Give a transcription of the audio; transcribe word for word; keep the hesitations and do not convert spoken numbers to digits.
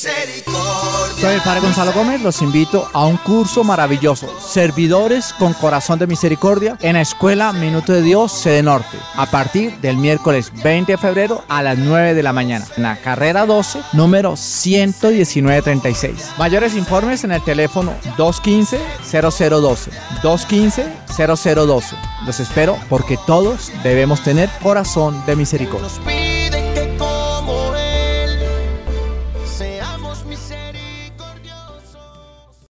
Soy el Padre Gonzalo Gómez, los invito a un curso maravilloso, Servidores con Corazón de Misericordia, en la Escuela Minuto de Dios, sede norte, a partir del miércoles veinte de febrero a las nueve de la mañana, en la carrera doce, número ciento diecinueve treinta y seis. Mayores informes en el teléfono dos uno cinco, cero cero uno dos, dos uno cinco, cero cero uno dos. Los espero porque todos debemos tener corazón de misericordia.